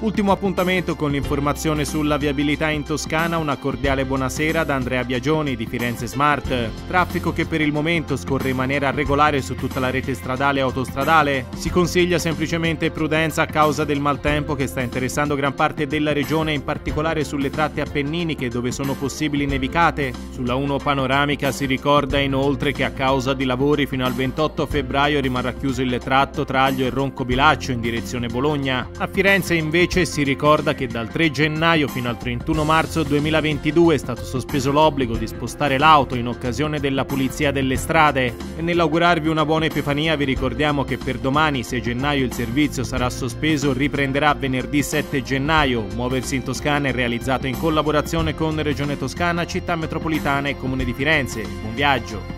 Ultimo appuntamento con l'informazione sulla viabilità in Toscana, una cordiale buonasera da Andrea Biagioni di Firenze Smart. Traffico che per il momento scorre in maniera regolare su tutta la rete stradale e autostradale. Si consiglia semplicemente prudenza a causa del maltempo che sta interessando gran parte della regione, in particolare sulle tratte appenniniche dove sono possibili nevicate. Sulla 1 panoramica si ricorda inoltre che a causa di lavori fino al 28 febbraio rimarrà chiuso il tratto Traglio e Roncobilaccio in direzione Bologna. A Firenze invece si ricorda che dal 3 gennaio fino al 31 marzo 2022 è stato sospeso l'obbligo di spostare l'auto in occasione della pulizia delle strade. E nell'augurarvi una buona Epifania vi ricordiamo che per domani 6 gennaio il servizio sarà sospeso, riprenderà venerdì 7 gennaio. Muoversi in Toscana è realizzato in collaborazione con Regione Toscana, Città Metropolitana e Comune di Firenze. Buon viaggio!